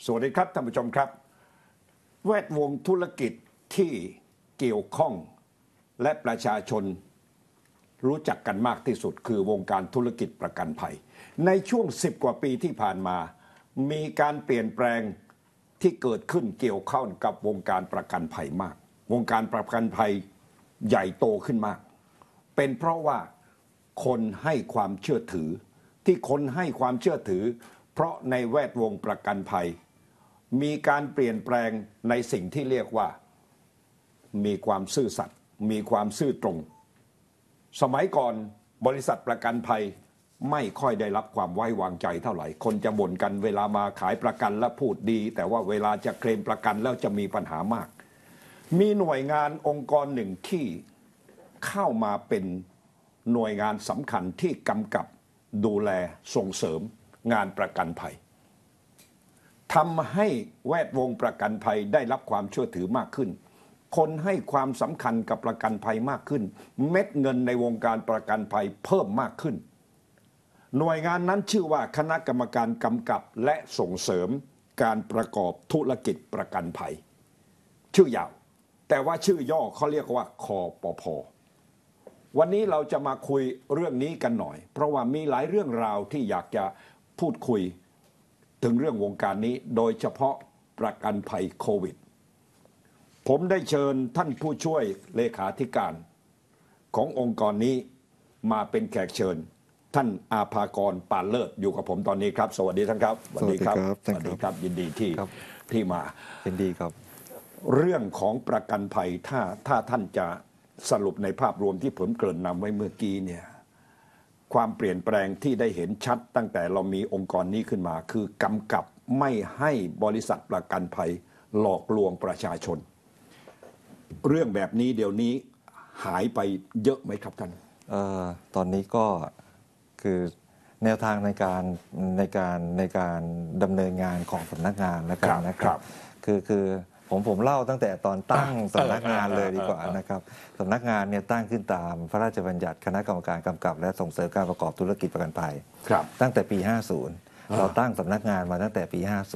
สวัสดีครับท่านผู้ชมครับแวดวงธุรกิจที่เกี่ยวข้องและประชาชนรู้จักกันมากที่สุดคือวงการธุรกิจประกันภัยในช่วง10 กว่าปีที่ผ่านมามีการเปลี่ยนแปลงที่เกิดขึ้นเกี่ยวข้องกับวงการประกันภัยมากวงการประกันภัยใหญ่โตขึ้นมากเป็นเพราะว่าคนให้ความเชื่อถือที่คนให้ความเชื่อถือเพราะในแวดวงประกันภัยมีการเปลี่ยนแปลงในสิ่งที่เรียกว่ามีความซื่อสัตย์มีความซื่อตรงสมัยก่อนบริษัทประกันภัยไม่ค่อยได้รับความไว้วางใจเท่าไหร่คนจะบ่นกันเวลามาขายประกันแล้วพูดดีแต่ว่าเวลาจะเคลมประกันแล้วจะมีปัญหามากมีหน่วยงานองค์กรหนึ่งที่เข้ามาเป็นหน่วยงานสำคัญที่กำกับดูแลส่งเสริมงานประกันภัยทำให้แวดวงประกันภัยได้รับความเชื่อถือมากขึ้นคนให้ความสำคัญกับประกันภัยมากขึ้นเม็ดเงินในวงการประกันภัยเพิ่มมากขึ้นหน่วยงานนั้นชื่อว่าคณะกรรมการกำกับและส่งเสริมการประกอบธุรกิจประกันภัยชื่อยาวแต่ว่าชื่อย่อเขาเรียกว่าคปภ.วันนี้เราจะมาคุยเรื่องนี้กันหน่อยเพราะว่ามีหลายเรื่องราวที่อยากจะพูดคุยถึงเรื่องวงการนี้โดยเฉพาะประกันภัยโควิดผมได้เชิญท่านผู้ช่วยเลขาธิการขององค์กรนี้มาเป็นแขกเชิญท่านอาภากร ปานเลิศอยู่กับผมตอนนี้ครับสวัสดีท่านครับสวัสดีครับสวัสดีครับยินดีที่มายินดีครับเรื่องของประกันภัยถ้าท่านจะสรุปในภาพรวมที่ผมเกริ่นนำไว้เมื่อกี้เนี่ยความเปลี่ยนแปลงที่ได้เห็นชัดตั้งแต่เรามีองค์กรนี้ขึ้นมาคือกำกับไม่ให้บริษัทประกันภัยหลอกลวงประชาชนเรื่องแบบนี้เดี๋ยวนี้หายไปเยอะไหมครับท่านตอนนี้ก็คือแนวทางในการดำเนินงานของสำนักงานแล้วกันนะครับคือผมเล่าตั้งแต่ตอนตั้งสำนักงานเลยดีกว่านะครับสำนักงานเนี่ยตั้งขึ้นตามพระราชบัญญัติคณะกรรมการกำกับและส่งเสริมการประกอบธุรกิจประกันภัยตั้งแต่ปี 50เราตั้งสำนักงานมาตั้งแต่ปี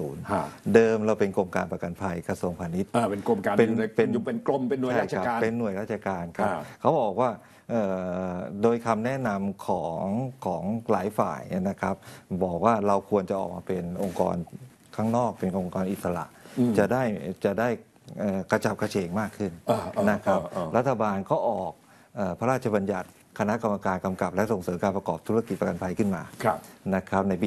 50เดิมเราเป็นกรมการประกันภัยกระทรวงพาณิชย์เป็นกรมการเป็นกรมเป็นหน่วยราชการเป็นหน่วยราชการครับเขาบอกว่าโดยคำแนะนำของหลายฝ่ายนะครับบอกว่าเราควรจะออกมาเป็นองค์กรข้างนอกเป็นองค์กรอิสระจะได้กระจับกระเฉงมากขึ้นนะครับรัฐบาลก็ออกพระราชบัญญัติคณะกรรมการกำกับและส่งเสริมการประกอบธุรกิจประกันภัยขึ้นมานะครับในปี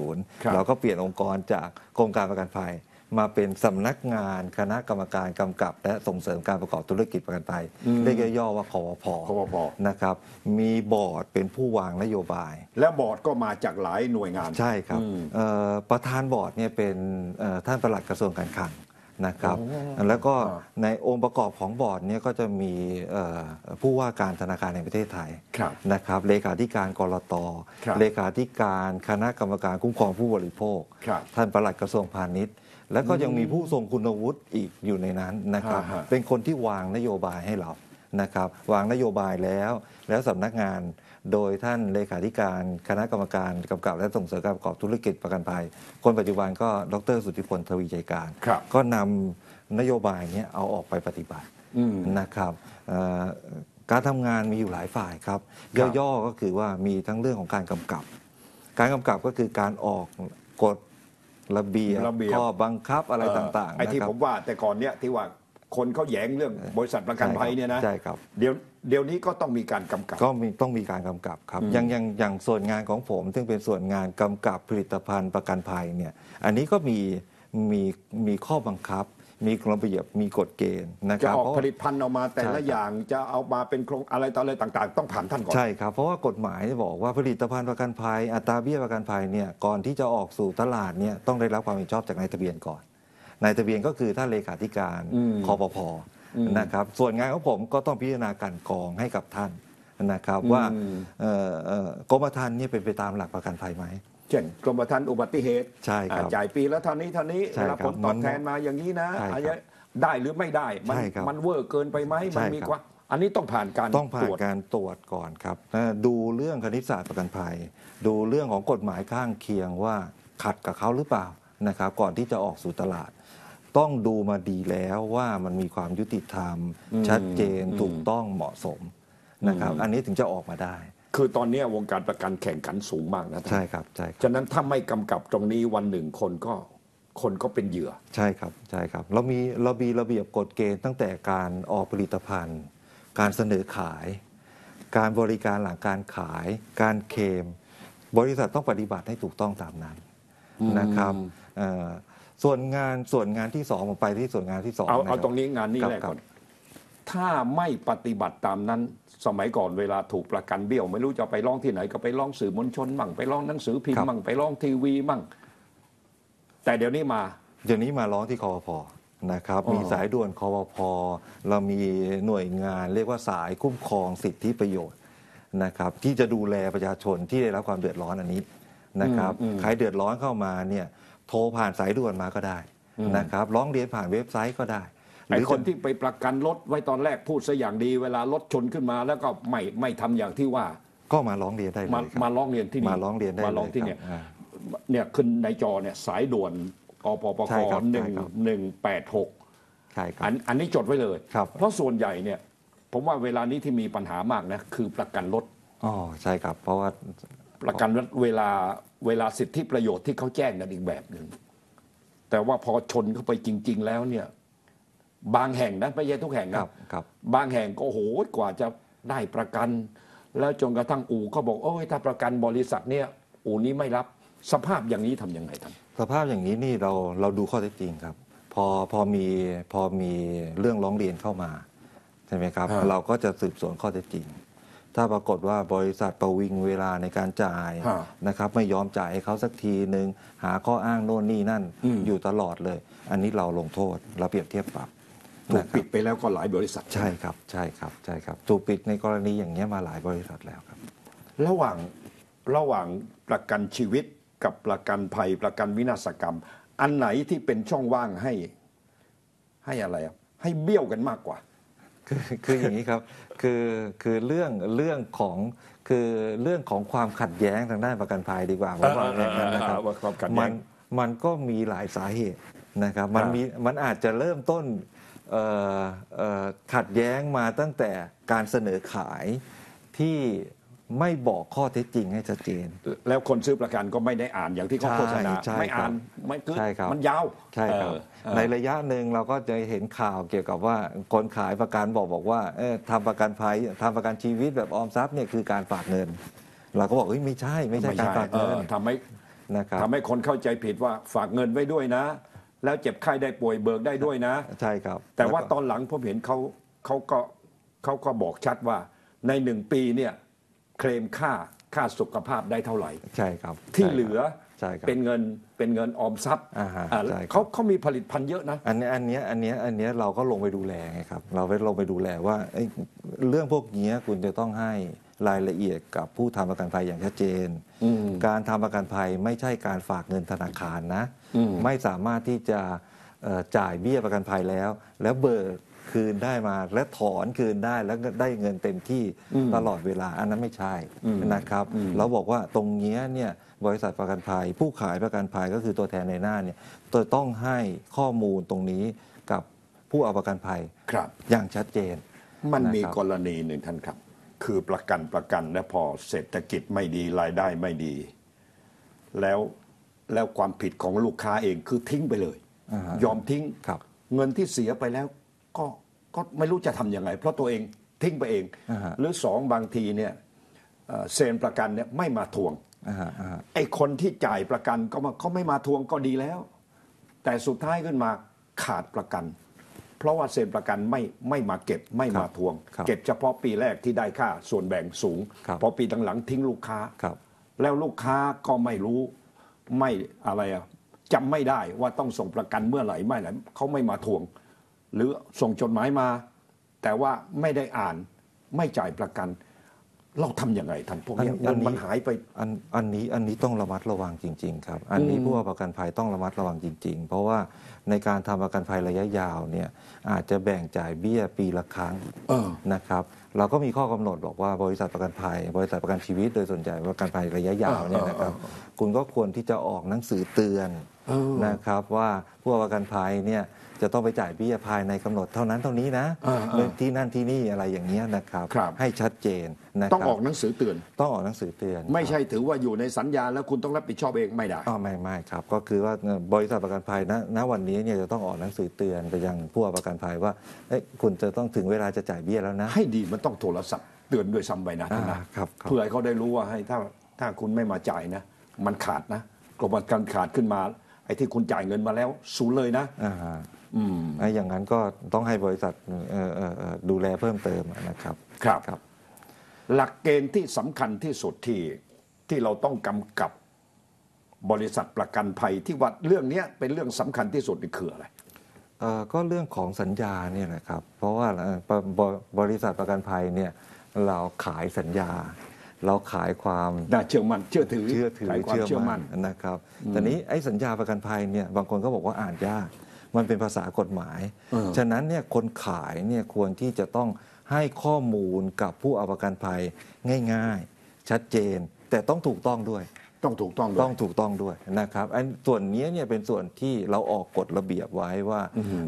50เราก็เปลี่ยนองค์กรจากกรมการประกันภัยมาเป็นสำนักงานคณะกรรมการกำกับและส่งเสริมการประกอบธุรกิจประกันภัยเรียกย่อว่าคปภ.นะครับมีบอร์ดเป็นผู้วางนโยบายและบอร์ดก็มาจากหลายหน่วยงานใช่ครับประธานบอร์ดเนี่ยเป็นท่านปลัดกระทรวงการคลังนะครับแล้วก็ในองค์ประกอบของบอร์ดเนี่ยก็จะมีผู้ว่าการธนาคารแห่งประเทศไทยนะครับเลขาธิการกลต.เลขาธิการคณะกรรมการคุ้มครองผู้บริโภคท่านปลัดกระทรวงพาณิชย์แล้วก็ยังมีผู้ทรงคุณวุฒิอีกอยู่ในนั้นนะครับเป็นคนที่วางนโยบายให้เรานะครับวางนโยบายแล้วสำนักงานโดยท่านเลขาธิการคณะกรรมการกำกับและส่งเสริมการประกอบธุรกิจประกันภัยคนปัจจุบันก็ดร.สุทธิพล ทวีชัยการก็นำนโยบายนี้เอาออกไปปฏิบัตินะครับการทำงานมีอยู่หลายฝ่ายครับย่อๆก็คือว่ามีทั้งเรื่องของการกำกับก็คือการออกกฎระเบียบข้อบังคับอะไรต่างๆไอ้ที่ผมว่าแต่ก่อนเนี่ยที่ว่าคนเขาแย้งเรื่องบริษัทประกันภัยเนี่ยนะใช่ครับเดี๋ยวนี้ก็ต้องมีการกำกับก็ต้องมีการกำกับครับอย่างส่วนงานของผมซึ่งเป็นส่วนงานกำกับผลิตภัณฑ์ประกันภัยเนี่ยอันนี้ก็มีข้อบังคับมีระเบียบมีกฎเกณฑ์นะครับจะออกผลิตภัณฑ์ออกมาแต่ละอย่างจะเอามาเป็นโครงอะไรต่ออะไรต่างๆต้องผ่านท่านก่อนใช่ครับเพราะว่ากฎหมายบอกว่าผลิตภัณฑ์ประกันภัยอัตราเบี้ยประกันภัยเนี่ยก่อนที่จะออกสู่ตลาดเนี่ยต้องได้รับความเห็นชอบจากนายทะเบียนก่อนนายทะเบียนก็คือท่านเลขาธิการคปภ.นะครับส่วนงานของผมก็ต้องพิจารณาการกองให้กับท่านนะครับว่ากรมธรรม์เนี่ยเป็นไปตามหลักประกันภัยไหมเช่นกรมธรรม์อุบัติเหตุใช่ครับจ่ายปีแล้วเท่านี้รับผลตอบแทนมาอย่างนี้นะได้หรือไม่ได้มันเวอร์เกินไปไหมมันมีกว่าอันนี้ต้องผ่านการตรวจก่อนครับดูเรื่องคณิตศาสตร์ประกันภัยดูเรื่องของกฎหมายข้างเคียงว่าขัดกับเขาหรือเปล่านะครับก่อนที่จะออกสู่ตลาด ต้องดูมาดีแล้วว่ามันมีความยุติธรรม ชัดเจนถูกต้องเหมาะสมนะครับอันนี้ถึงจะออกมาได้คือตอนนี้วงการประกันแข่งขันสูงมากนะใช่ครับใช่ครับฉะนั้นถ้าไม่กำกับตรงนี้วันหนึ่งคนก็เป็นเหยื่อใช่ครับใช่ครับเรามีระเบียบกฎเกณฑ์ตั้งแต่การออกผลิตภัณฑ์การเสนอขายการบริการหลังการขายการเคลมบริษัทต้องปฏิบัติให้ถูกต้องตามนั้นนะครับส่วนงานที่สองผมไปที่ส่วนงานที่สองเอาตรงนี้งานนี้แรกก่อนถ้าไม่ปฏิบัติตามนั้นสมัยก่อนเวลาถูกประกันเบี้ยวไม่รู้จะไปร้องที่ไหนก็ไปร้องสื่อมวลชนมั่งไปร้องหนังสือพิมพ์มั่งไปร้องทีวีมั่งแต่เดี๋ยวนี้มาร้องที่คอพ.นะครับมีสายด่วนคอพ.เรามีหน่วยงานเรียกว่าสายคุ้มครองสิทธิประโยชน์นะครับที่จะดูแลประชาชนที่ได้รับความเดือดร้อนอันนี้นะครับใครเดือดร้อนเข้ามาเนี่ยโทรผ่านสายด่วนมาก็ได้นะครับร้องเรียนผ่านเว็บไซต์ก็ได้ไอ้คนที่ไปประกันรถไว้ตอนแรกพูดซะอย่างดีเวลารถชนขึ้นมาแล้วก็ไม่ทำอย่างที่ว่าก็มาร้องเรียนได้เลยมาร้องเรียนที่นี่มาร้องเรียนได้มาร้องที่เนี่ยขึ้นในจอเนี่ยสายด่วนกปปค1186 ใช่ครับอันนี้จดไว้เลยครับเพราะส่วนใหญ่เนี่ยผมว่าเวลานี้ที่มีปัญหามากนะคือประกันรถอ๋อใช่ครับเพราะว่าประกันรถเวลาสิทธิประโยชน์ที่เขาแจ้งกันอีกแบบหนึ่งแต่ว่าพอชนเข้าไปจริงๆแล้วเนี่ยบางแห่งนะไม่ใช่ทุกแห่งครับบางแห่งก็โหกว่าจะได้ประกันแล้วจนกระทั่งอู่เขาบอกโอ้ยถ้าประกันบริษัทเนี่ยอู่นี้ไม่รับสภาพอย่างนี้ทำยังไงท่านสภาพอย่างนี้นี่เราดูข้อเท็จจริงครับพอมีเรื่องร้องเรียนเข้ามาใช่ไหมครับเราก็จะสืบสวนข้อเท็จจริงถ้าปรากฏว่าบริษัทประวิงเวลาในการจ่ายนะครับไม่ยอมจ่ายให้เขาสักทีนึงหาข้ออ้างโน่นนี่นั่นอยู่ตลอดเลยอันนี้เราลงโทษเราเปรียบเทียบปรับถูกปิดไปแล้วก็หลายบริษัทใช่ครับถูกปิดในกรณีอย่างนี้มาหลายบริษัทแล้วครับระหว่างประกันชีวิตกับประกันภัยประกันวินาศกรรมอันไหนที่เป็นช่องว่างให้อะไรให้เบี้ยวกันมากกว่าคืออย่างนี้ครับคือเรื่องของความขัดแย้งทางด้านประกันภัยดีกว่าผมว่าอย่างนั้นนะครับมันก็มีหลายสาเหตุนะครับมันอาจจะเริ่มต้นขัดแย้งมาตั้งแต่การเสนอขายที่ไม่บอกข้อเท็จจริงให้ชัดเจนแล้วคนซื้อประกันก็ไม่ได้อ่านอย่างที่เขาโฆษณาไม่อ่านไม่คือมันยาวใช่ครับในระยะหนึ่งเราก็จะเห็นข่าวเกี่ยวกับว่าคนขายประกันบอกว่าทำประกันภัยทำประกันชีวิตแบบออมทรัพย์เนี่ยคือการฝากเงินเราก็บอกไม่ใช่การฝากเงินทำให้คนเข้าใจผิดว่าฝากเงินไว้ด้วยนะแล้วเจ็บไข้ได้ป่วยเบิกได้ด้วยนะใช่ครับแต่ว่าตอนหลังผมเห็นเขาก็บอกชัดว่าใน1 ปีเนี่ยเคลมค่าสุขภาพได้เท่าไหร่ใช่ครับที่เหลือเป็นเงินออมทรัพย์เขามีผลิตภัณฑ์เยอะนะอันนี้เราก็ลงไปดูแลไงครับเราไปลงไปดูแลว่าเรื่องพวกนี้คุณจะต้องให้รายละเอียดกับผู้ทำประกันภัยอย่างชัดเจนการทำประกันภัยไม่ใช่การฝากเงินธนาคารนะไม่สามารถที่จะจ่ายเบี้ยประกันภัยแล้วเบิกคืนได้มาและถอนคืนได้แล้วได้เงินเต็มที่ตลอดเวลาอันนั้นไม่ใช่นะครับเราบอกว่าตรงนี้เนี่ยบริษัทประกันภัยผู้ขายประกันภัยก็คือตัวแทนในหน้าเนี่ยต้องให้ข้อมูลตรงนี้กับผู้เอาประกันภัยอย่างชัดเจนมันมีกรณีหนึ่งท่านครับคือประกันและพอเศรษฐกิจไม่ดีรายได้ไม่ดีแล้วความผิดของลูกค้าเองคือทิ้งไปเลยยอมทิ้งเงินที่เสียไปแล้วก็ไม่รู้จะทำยังไงเพราะตัวเองทิ้งไปเองหรือ2บางทีเนี่ยเซ็นประกันเนี่ยไม่มาทวงไอ้คนที่จ่ายประกันก็เขาไม่มาทวงก็ดีแล้วแต่สุดท้ายขึ้นมาขาดประกันเพราะว่าเซ็นประกันไม่มาเก็บไม่มาทวงเก็บเฉพาะปีแรกที่ได้ค่าส่วนแบ่งสูงพอปีหลังๆทิ้งลูกค้าแล้วลูกค้าก็ไม่รู้ไม่อะไรจำไม่ได้ว่าต้องส่งประกันเมื่อไหร่เขาไม่มาทวงหรือส่งจดหมายมาแต่ว่าไม่ได้อ่านไม่จ่ายประกันเราทำยังไงท่านพวกนี้มันหายไปอันนี้ต้องระมัดระวังจริงๆครับอันนี้ผู้ประกันภัยต้องระมัดระวังจริงๆเพราะว่าในการทำประกันภัยระยะยาวเนี่ยอาจจะแบ่งจ่ายเบี้ยปีละครั้งนะครับเราก็มีข้อกำหนดบอกว่าบริษัทประกันภัยบริษัทประกันชีวิตโดยส่วนใหญ่ประกันภัยระยะยาวเนี่ยนะครับคุณก็ควรที่จะออกหนังสือเตือนนะครับว่าผู้ประกันภัยเนี่ยจะต้องไปจ่ายเบี้ยภายในกำหนดเท่านั้นเท่านี้นะที่นั่นที่นี่อะไรอย่างเงี้ยนะครับให้ชัดเจนนะครับต้องออกหนังสือเตือนต้องออกหนังสือเตือนไม่ใช่ถือว่าอยู่ในสัญญาแล้วคุณต้องรับผิดชอบเองไม่ได้ไม่ครับก็คือว่าบริษัทประกันภัยณวันนี้เนี่ยจะต้องออกหนังสือเตือนไปยังผู้ประกันภัยว่าคุณจะต้องถึงเวลาจะจ่ายเบี้ยแล้วนะให้ดีมันต้องโทรศัพท์เตือนด้วยซ้ำไปนะครับเพื่อให้เขาได้รู้ว่าให้ถ้าคุณไม่มาจ่ายนะมันขาดนะกรมการขาดขึ้นมาไอ้ที่คุณจ่ายเงินมาแล้วศูนย์เลยนะอย่างนั้นก็ต้องให้บริษัทดูแลเพิ่มเติมนะครับครับหลักเกณฑ์ที่สำคัญที่สุดที่เราต้องกำกับบริษัทประกันภัยที่ว่าเรื่องนี้เป็นเรื่องสำคัญที่สุดนี่คืออะไรก็เรื่องของสัญญาเนี่ยนะครับเพราะว่าบริษัทประกันภัยเนี่ยเราขายสัญญาเราขายความน่าเชื่อมั่นเชื่อถือขายความเชื่อมั่นนะครับแต่นี้ไอ้สัญญาประกันภัยเนี่ยบางคนก็บอกว่าอ่านยากมันเป็นภาษากฎหมายฉะนั้นเนี่ยคนขายเนี่ยควรที่จะต้องให้ข้อมูลกับผู้เอาประกันภัยง่ายๆชัดเจนแต่ต้องถูกต้องด้วยต้องถูกต้องด้วยนะครับส่วนนี้เนี่ยเป็นส่วนที่เราออกกฎระเบียบไว้ว่า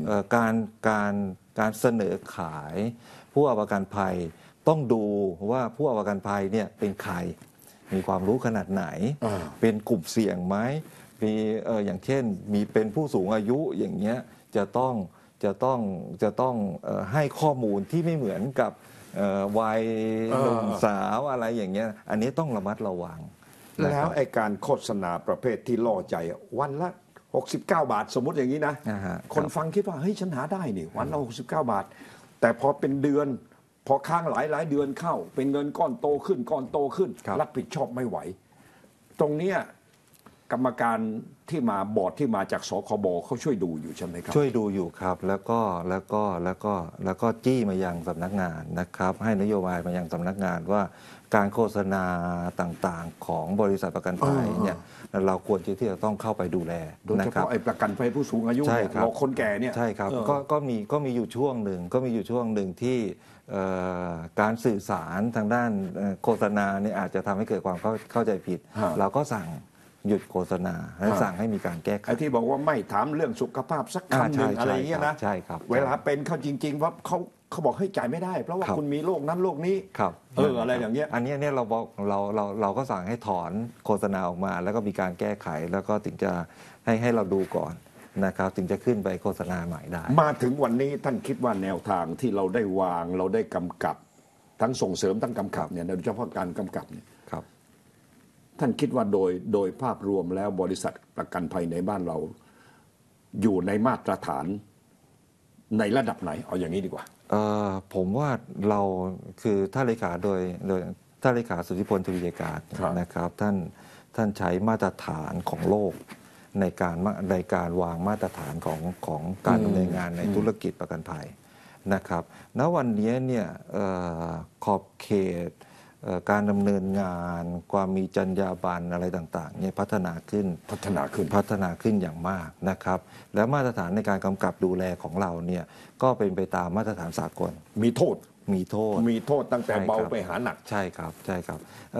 การเสนอขายผู้เอาประกันภัยต้องดูว่าผู้เอาประกันภัยเนี่ยเป็นใครมีความรู้ขนาดไหนเป็นกลุ่มเสี่ยงไหมมีอย่างเช่นมีเป็นผู้สูงอายุอย่างเงี้ยจะต้องให้ข้อมูลที่ไม่เหมือนกับวัยหนุ่มสาวอะไรอย่างเงี้ยอันนี้ต้องระมัดระวังแล้วไอ้การโฆษณาประเภทที่ล่อใจวันละ69 บาทสมมติอย่างนี้นะคนฟังคิดว่าเฮ้ยฉันหาได้นี่วันละ69 บาทแต่พอเป็นเดือนพอค้างหลายเดือนเข้าเป็นเงินก้อนโตขึ้นรับผิดชอบไม่ไหวตรงเนี้ยกรรมการที่มาบอร์ดที่มาจากสคบเขาช่วยดูอยู่ใช่ไหมครับช่วยดูอยู่ครับแล้วก็จี้มายังสำนักงานนะครับให้นโยบายมายังสำนักงานว่าการโฆษณาต่างๆของบริษัทประกันภัยเนี่ยเราควรที่จะต้องเข้าไปดูแลโดยเฉพาะไอ้ประกันภัยผู้สูงอายุเราคนแก่เนี่ยใช่ครับก็มีอยู่ช่วงหนึ่งที่การสื่อสารทางด้านโฆษณาเนี่ยอาจจะทำให้เกิดความเข้าใจผิดเราก็สั่งหยุดโฆษณาและสั่งให้มีการแก้ไขไอ้ที่บอกว่าไม่ถามเรื่องสุขภาพสักคำหนึ่งอะไรเงี้ยนะใช่ครับเวลาเป็นเขาจริงๆว่าเขาบอกให้จ่ายไม่ได้เพราะว่าคุณมีโรคนั้นโรคนี้อะไรอย่างเงี้ยอันนี้เราก็สั่งให้ถอนโฆษณาออกมาแล้วก็มีการแก้ไขแล้วก็ถึงจะให้เราดูก่อนนะครับถึงจะขึ้นไปโฆษณาใหม่ได้มาถึงวันนี้ท่านคิดว่าแนวทางที่เราได้วางเราได้กำกับทั้งส่งเสริมทั้งกำกับเนี่ยโดยเฉพาะการกำกับเนี่ยท่านคิดว่าโดยภาพรวมแล้วบริษัทประกันภัยในบ้านเราอยู่ในมาตรฐานในระดับไหนเอาอย่างนี้ดีกว่าผมว่าเราคือท่านเลขาโดยท่านเลขาสุทธิพล ทวีการนะครับท่านใช้มาตรฐานของโลกในการวางมาตรฐานของการดำเนินงานในธุรกิจประกันภัยนะครับณวันนี้เนี่ยขอบเขตการดำเนินงานความมีจรรยาบรรณอะไรต่างๆเนี่ยพัฒนาขึ้นอย่างมากนะครับแล้วมาตรฐานในการกำกับดูแลของเราเนี่ยก็เป็นไปตามมาตรฐานสากลมีโทษตั้งแต่เบาไปหาหนักใช่ครับ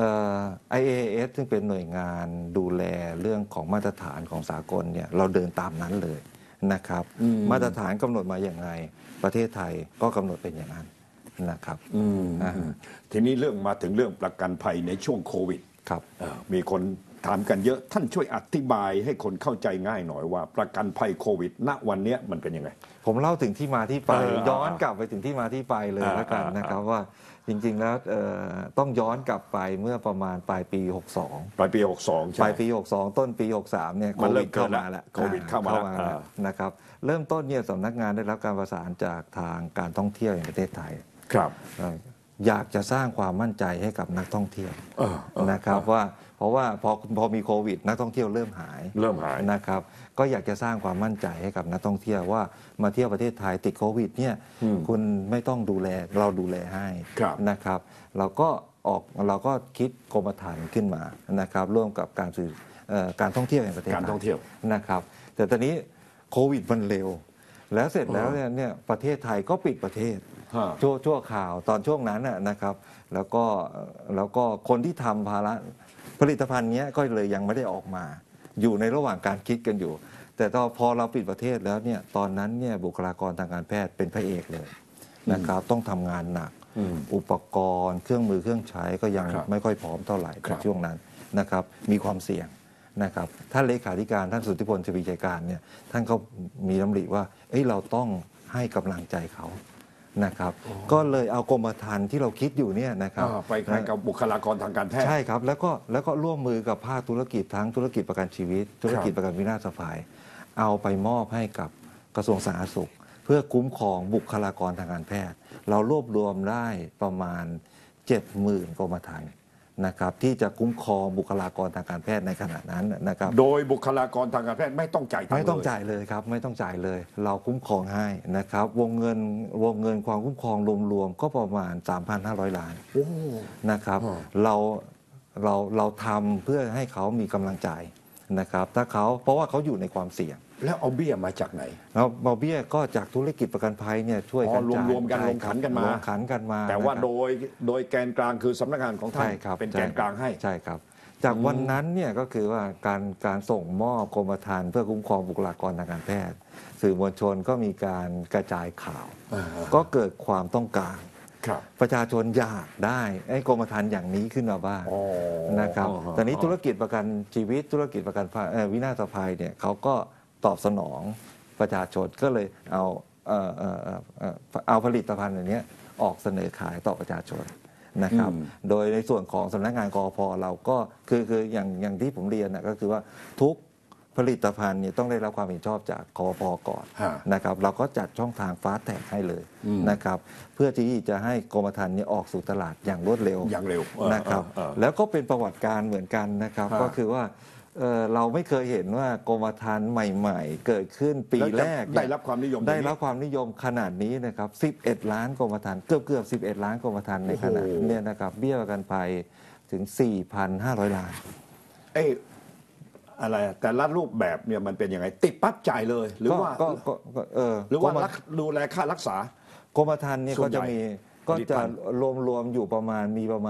IAS ซึ่งเป็นหน่วยงานดูแลเรื่องของมาตรฐานของสากลเนี่ยเราเดินตามนั้นเลยนะครับมาตรฐานกำหนดมาอย่างไรประเทศไทยก็กำหนดเป็นอย่างนั้นนะครับทีนี้มาถึงเรื่องประกันภัยในช่วงโควิดครับมีคนถามกันเยอะท่านช่วยอธิบายให้คนเข้าใจง่ายหน่อยว่าประกันภัยโควิดณวันนี้มันเป็นยังไงผมเล่าถึงที่มาที่ไปย้อนกลับไปถึงที่มาที่ไปเลยแล้วกันนะครับว่าจริงๆแล้วต้องย้อนกลับไปเมื่อประมาณปลายปี62 ปลายปี62ใช่ปลายปี62ต้นปี63เนี่ยโควิดเข้ามาแล้วนะครับเริ่มต้นเนี่ยสำนักงานได้รับการประสานจากทางการท่องเที่ยวแห่งประเทศไทยครับอยากจะสร้างความมั่นใจให้กับนักท่องเที่ยวนะครับว่าเพราะว่าพอมีโควิดนักท่องเที่ยวเริ่มหายนะครับก็อยากจะสร้างความมั่นใจให้กับนักท่องเที่ยวว่ามาเที่ยวประเทศไทยติดโควิดเนี่ยคุณไม่ต้องดูแลเราดูแลให้นะครับเราก็คิดกรมธรรม์ขึ้นมานะครับร่วมกับการท่องเที่ยวแห่งประเทศไทยนะครับแต่ตอนนี้โควิดมันเร็วแล้วเสร็จแล้วเนี่ยประเทศไทยก็ปิดประเทศชั่วข่าวตอนช่วงนั้นนะครับแล้วก็คนที่ทำผลิตภัณฑ์นี้ก็เลยยังไม่ได้ออกมาอยู่ในระหว่างการคิดกันอยู่ แต่พอเราปิดประเทศแล้วเนี่ยตอนนั้นเนี่ยบุคลากรทางการแพทย์เป็นพระเอกเลยนะครับต้องทำงานหนักอุปกรณ์เครื่องมือเครื่องใช้ก็ยังไม่ค่อยพร้อมเท่าไหร่ในช่วงนั้นนะครับมีความเสี่ยงนะครับท่านเลขาธิการท่านสุทธิพล ชวีชัยการเนี่ยท่านก็มีดำริว่าเราต้องให้กำลังใจเขานะครับก็เลยเอากรมธรรม์ที่เราคิดอยู่เนี่ยนะครับไปกับบุคลากรทางการแพทย์ใช่ครับแล้วก็ร่วมมือกับภาคธุรกิจทั้งธุรกิจประกันชีวิตธุรกิจประกันวินาศภัยเอาไปมอบให้กับกระทรวงสาธารณสุขเพื่อคุ้มครองบุคลากรทางการแพทย์เรารวบรวมได้ประมาณ 70,000 กรมธรรม์นะครับที่จะคุ้มครองบุคลากรทางการแพทย์ในขณะนั้นนะครับโดยบุคลากรทางการแพทย์ไม่ต้องจ่ายตังค์ไม่ต้องจ่ายเลยครับไม่ต้องจ่ายเลยเราคุ้มครองให้นะครับวงเงินความคุ้มครองรวมๆก็ประมาณ 3,500 ล้านนะครับเราทำเพื่อให้เขามีกำลังใจนะครับเพราะว่าเขาอยู่ในความเสี่ยงแล้วเอาเบี้ยมาจากไหนแล้วเอาเบี้ยก็จากธุรกิจประกันภัยเนี่ยช่วยกันรวมกันลงขันกันมาแต่ว่าโดยแกนกลางคือสำนักงานของท่านเป็นแกนกลางให้ใช่ครับจากวันนั้นเนี่ยก็คือว่าการส่งมอบกรมธรรม์เพื่อคุ้มครองบุคลากรทางการแพทย์สื่อมวลชนก็มีการกระจายข่าวก็เกิดความต้องการประชาชนอยากได้กรมธรรม์อย่างนี้ขึ้นมาบ้างนะครับตอนนี้ธุรกิจประกันชีวิตธุรกิจประกันวินาศภัยเนี่ยเขาก็ตอบสนองประชาชนก็เลยเอาผลิตภัณฑ์อันนี้ออกเสนอขายต่อประชาชนนะครับโดยในส่วนของสำนักงานกอพเราก็คืออย่างที่ผมเรียนก็คือว่าทุกผลิตภัณฑ์เนี่ยต้องได้รับความเห็นชอบจากกอพก่อนนะครับเราก็จัดช่องทางฟาสต์แท็กให้เลยนะครับเพื่อที่จะให้กรมธรรม์เนี่ยออกสู่ตลาดอย่างรวดเร็วนะครับแล้วก็เป็นประวัติการเหมือนกันนะครับก็คือว่าเราไม่เคยเห็นว่ากรมธรรม์ใหม่ๆเกิดขึ้นปีแรกได้รับความนิยมขนาดนี้นะครับ11 ล้านกรมธรรม์เกือบ11 ล้านกรมธรรม์ในขณะนี้นะครับเบี้ยประกันภัยถึง 4,500 ล้านอะไรแต่ละรูปแบบเนี่ยมันเป็นยังไงติดปั๊บจ่ายเลยหรือว่าดูแลค่ารักษากรมธรรม์เนี่ยก็จะรวมอยู่ประมาณ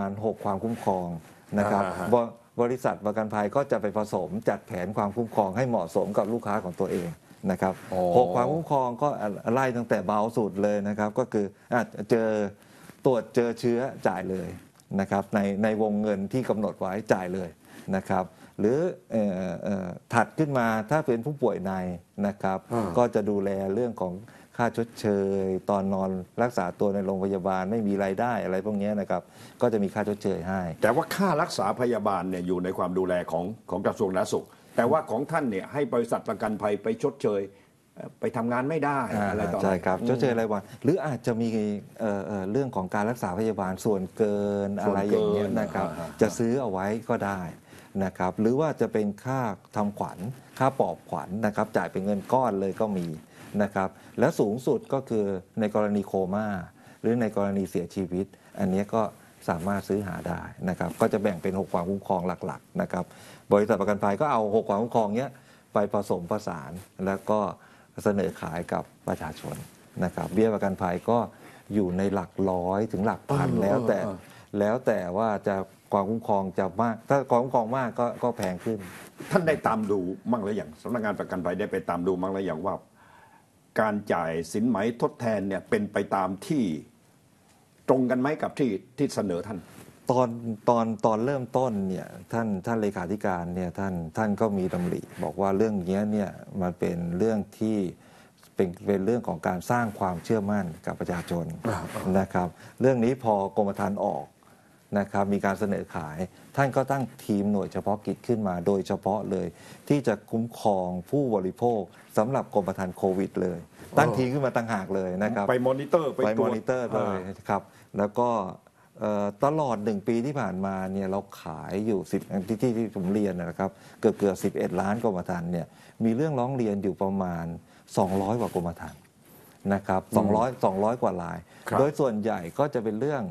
6ความคุ้มครองนะครับบริษัทประกันภัยก็จะไปผสมจัดแผนความคุ้มครองให้เหมาะสมกับลูกค้าของตัวเองนะครับ6ความคุ้มครองก็ไล่ตั้งแต่เบาสุดเลยนะครับก็คือตรวจเจอเชื้อจ่ายเลยนะครับในวงเงินที่กำหนดไว้จ่ายเลยนะครับหรือถัดขึ้นมาถ้าเป็นผู้ป่วยในนะครับก็จะดูแลเรื่องของค่าชดเชยตอนนอนรักษาตัวในโรงพยาบาลไม่มีรายได้อะไรพวกนี้นะครับก็จะมีค่าชดเชยให้แต่ว่าค่ารักษาพยาบาลเนี่ยอยู่ในความดูแลของกระทรวงสาธารณสุขแต่ว่าของท่านเนี่ยให้บริษัทประกันภัยไปชดเชยไปทำงานไม่ได้อะไรต่อใช่ครับชดเชยรายวันหรืออาจจะมีเรื่องของการรักษาพยาบาลส่วนเกินอะไรอย่างเงี้ยนะครับจะซื้อเอาไว้ก็ได้นะครับหรือว่าจะเป็นค่าทำขวัญค่าปลอบขวัญนะครับจ่ายเป็นเงินก้อนเลยก็มีนะครับและสูงสุดก็คือในกรณีโคม่าหรือในกรณีเสียชีวิตอันนี้ก็สามารถซื้อหาได้นะครับก็จะแบ่งเป็น6ความคุ้มครองหลักๆนะครับบริษัทประกันภัยก็เอา6ความคุ้มครองนี้ไปผสมผสานแล้วก็เสนอขายกับประชาชนนะครับเบี้ยประกันภัยก็อยู่ในหลักร้อยถึงหลักพันแล้วแต่ว่าจะความคุ้มครองจะมากถ้าความคุ้มครองมากก็แพงขึ้นท่านได้ตามดูมั่งหรือยังสำนักงานประกันภัยได้ไปตามดูมั่งหรือยังว่าการจ่ายสินไหมทดแทนเนี่ยเป็นไปตามที่ตรงกันไหมกับที่เสนอท่านตอนเริ่มต้นเนี่ยท่านเลขาธิการเนี่ยท่านก็มีดำริบอกว่าเรื่องนี้เนี่ยมันเป็นเรื่องที่เป็นเรื่องของการสร้างความเชื่อมั่นกับประชาชนนะครับเรื่องนี้พอกรมธรรม์ออกนะครับมีการเสนอขายท่านก็ตั้งทีมหน่วยเฉพาะกิจขึ้นมาโดยเฉพาะเลยที่จะคุ้มครองผู้บริโภคสำหรับกรมธรรม์โควิดเลยตั้งทีมขึ้นมาต่างหากเลยนะครับไปมอนิเตอร์เลยครับแล้วก็ตลอด1ปีที่ผ่านมาเนี่ยเราขายอยู่10ที่ผมเรียนนะครับเกือบ11 ล้านกรมธรรม์เนี่ยมีเรื่องร้องเรียนอยู่ประมาณ200กว่ากรมธรรม์นะครับ200กว่ารายโดยส่วนใหญ่ก็จะเป็นเรื่อง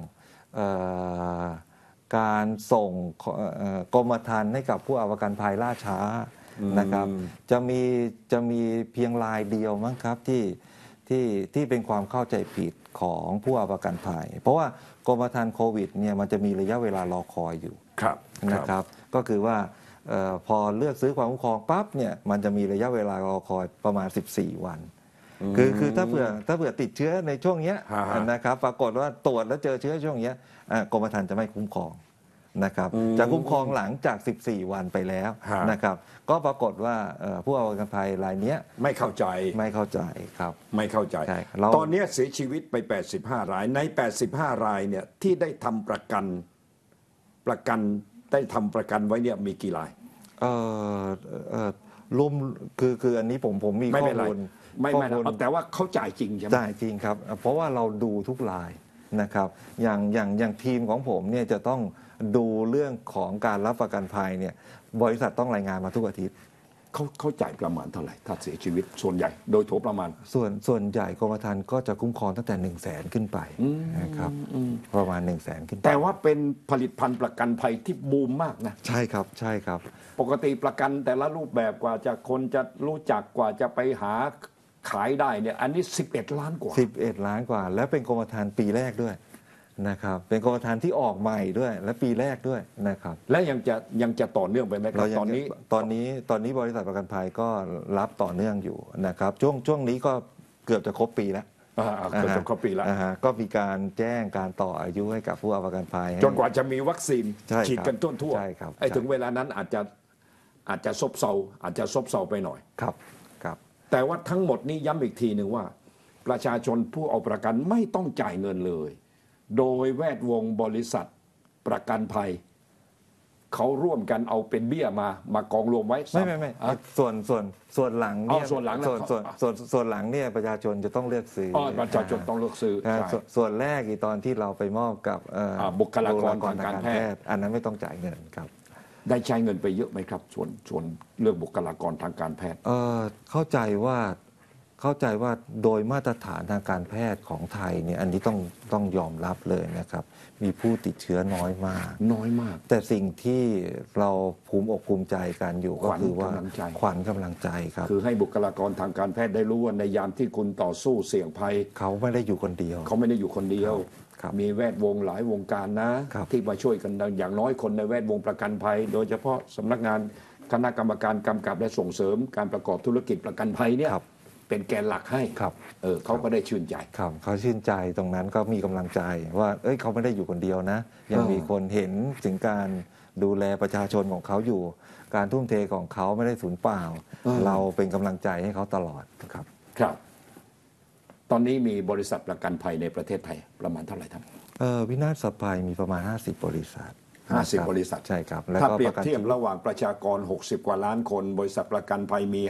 การส่งกรมธรรม์ให้กับผู้เอาประกันภัยล่าช้านะครับจะมีเพียงรายเดียวมั้งครับที่เป็นความเข้าใจผิดของผู้เอาประกันภัยเพราะว่ากรมธรรม์โควิดเนี่ยมันจะมีระยะเวลารอคอยอยู่นะครับก็คือว่าพอเลือกซื้อความคุ้มครองปั๊บเนี่ยมันจะมีระยะเวลารอคอยประมาณ14 วันคือถ้าเผื่อติดเชื้อในช่วงนี้นะครับปรากฏว่าตรวจแล้วเจอเชื้อช่วงนี้กรมธรรม์จะไม่คุ้มครองนะครับจะคุ้มครองหลังจาก14 วันไปแล้วนะครับก็ปรากฏว่าผู้เอาประกันภัยรายนี้ไม่เข้าใจครับไม่เข้าใจตอนนี้เสียชีวิตไป85 รายใน85 รายเนี่ยที่ได้ทำประกันได้ทำประกันไว้เนี่ยมีกี่รายรวมคืออันนี้ผมมีข้อมูลไม่แต่ว่าเขาจ่ายจริงใช่ไหมจ่ายจริงครับเพราะว่าเราดูทุกรายนะครับอย่างทีมของผมเนี่ยจะต้องดูเรื่องของการรับประกันภัยเนี่ยบริษัทต้องรายงานมาทุกอาทิตย์เขาจ่ายประมาณเท่าไหร่ถ้าเสียชีวิตส่วนใหญ่โดยทั่วประมาณส่วนใหญ่กรมธรรม์ก็จะคุ้มครองตั้งแต่100,000ขึ้นไปนะครับประมาณ100,000ขึ้นไปแต่ว่าเป็นผลิตภัณฑ์ประกันภัยที่บูมมากนะใช่ครับปกติประกันแต่ละรูปแบบกว่าจะคนจะรู้จักกว่าจะไปหาขายได้เนี่ยอันนี้11 ล้านกว่า 11 ล้านกว่าแล้วเป็นกรมธรรม์ปีแรกด้วยนะครับเป็นกรมธรรม์ที่ออกใหม่ด้วยและปีแรกด้วยนะครับและยังจะต่อเนื่องไปไหมครับตอนนี้บริษัทประกันภัยก็รับต่อเนื่องอยู่นะครับช่วงนี้ก็เกือบจะครบปีแล้วเกือบจะครบปีแล้วก็มีการแจ้งการต่ออายุให้กับผู้เอาประกันภัยจนกว่าจะมีวัคซีนฉีดกันทั่วไอ้ถึงเวลานั้นอาจจะซบเซาไปหน่อยครับแต่ว่าทั้งหมดนี้ย้ำอีกทีหนึ่งว่าประชาชนผู้เอาประกันไม่ต้องจ่ายเงินเลยโดยแวดวงบริษัทประกันภัยเขาร่วมกันเอาเป็นเบี้ยมากองรวมไว้ไม่ส่วนหลังเนี่ยส่วนหลังเนี่ยประชาชนจะต้องเลือกซื้อประชาชนต้องเลือกซื้อส่วนแรกตอนที่เราไปมอบกับบุคลากรทางการแพทย์อันนั้นไม่ต้องจ่ายเงินครับได้ใช้เงินไปเยอะไหมครับส่วนเรื่องบุคลากรทางการแพทย์เข้าใจว่าโดยมาตรฐานทางการแพทย์ของไทยเนี่ยอันนี้ต้องยอมรับเลยนะครับมีผู้ติดเชื้อน้อยมากแต่สิ่งที่เราภูมิอกภูมิใจกันอยู่ก็คือว่าขวัญกำลังใจครับคือให้บุคลากรทางการแพทย์ได้รู้ว่าในยามที่คุณต่อสู้เสี่ยงภัยเขาไม่ได้อยู่คนเดียวมีแวดวงหลายวงการนะที่มาช่วยกันอย่างน้อยคนในแวดวงประกันภัยโดยเฉพาะสำนักงานคณะกรรมการกำกับและส่งเสริมการประกอบธุรกิจประกันภัยเนี่ยเป็นแกนหลักให้เขาก็ได้ชื่นใจเขาชื่นใจตรงนั้นก็มีกำลังใจว่าเขาไม่ได้อยู่คนเดียวนะยังมีคนเห็นถึงการดูแลประชาชนของเขาอยู่การทุ่มเทของเขาไม่ได้สูญเปล่าเราเป็นกำลังใจให้เขาตลอดครับตอนนี้มีบริษัทประกันภัยในประเทศไทยประมาณเท่าไหร่ครับวินาศภัยมีประมาณ50 บริษัทบริษัทใช่ครับถ้าเปรียบเทียบระหว่างประชากร60 กว่าล้านคนบริษัทประกันภัยมี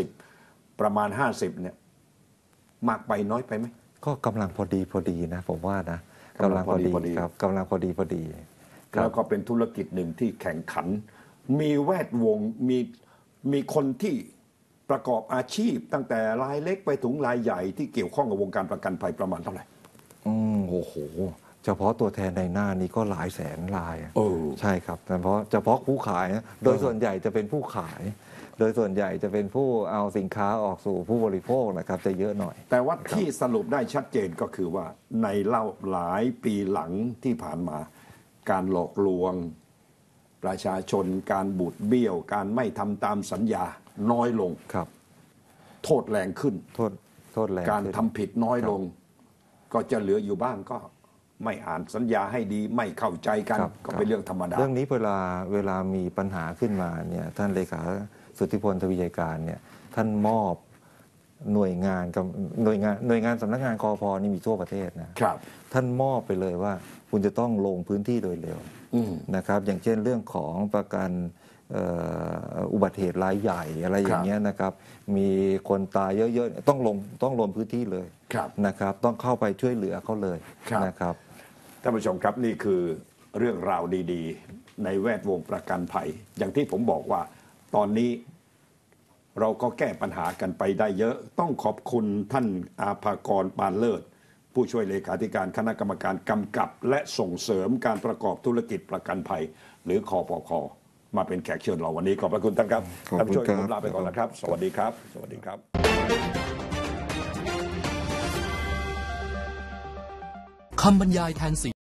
50ประมาณ50เนี่ยมากไปน้อยไปไหมก็กำลังพอดีนะผมว่านะกำลังพอดีครับกำลังพอดีแล้วก็เป็นธุรกิจหนึ่งที่แข่งขันมีแวดวงมีคนที่ประกอบอาชีพตั้งแต่รายเล็กไปถึงรายใหญ่ที่เกี่ยวข้องกับวงการประกันภัยประมาณเท่าไหร่โอ้โหเฉพาะตัวแทนในหน้านี้ก็หลายแสนรายใช่ครับแต่เฉพาะผู้ขายโดยส่วนใหญ่จะเป็นผู้ขายโดยส่วนใหญ่จะเป็นผู้เอาสินค้าออกสู่ผู้บริโภคนะครับจะเยอะหน่อยแต่ว่าที่สรุปได้ชัดเจนก็คือว่าในหลายปีหลังที่ผ่านมาการหลอกลวงประชาชนการบูดเบี้ยวการไม่ทำตามสัญญาน้อยลงครับโทษแรงขึ้นโทษแรงการทำผิดน้อยลงก็จะเหลืออยู่บ้างก็ไม่อ่านสัญญาให้ดีไม่เข้าใจกันก็เป็นเรื่องธรรมดาเรื่องนี้เวลามีปัญหาขึ้นมาเนี่ยท่านเลขาสุทธิพลทวีชัยการเนี่ยท่านมอบหน่วยงานสำนักงานคพ.นี่มีทั่วประเทศนะครับท่านมอบไปเลยว่าคุณจะต้องลงพื้นที่โดยเร็วนะครับอย่างเช่นเรื่องของประกันอุบัติเหตุรายใหญ่อะไรอย่างเงี้ยนะครับมีคนตายเยอะๆต้องลงพื้นที่เลยนะครับต้องเข้าไปช่วยเหลือเขาเลยนะครับท่านผู้ชมครับนี่คือเรื่องราวดีๆในแวดวงประกันภัยอย่างที่ผมบอกว่าตอนนี้เราก็แก้ปัญหากันไปได้เยอะต้องขอบคุณท่านอาภากร ปานเลิศผู้ช่วยเลขาธิการคณะกรรมการกำกับและส่งเสริมการประกอบธุรกิจประกันภัยหรือคปค.มาเป็นแขกเชิญเราวันนี้ขอบพระคุณท่านครับท่านผู้ช่วยผมลาไปก่อนแล้วครับสวัสดีครับสวัสดีครับคำบรรยายแทนเสียง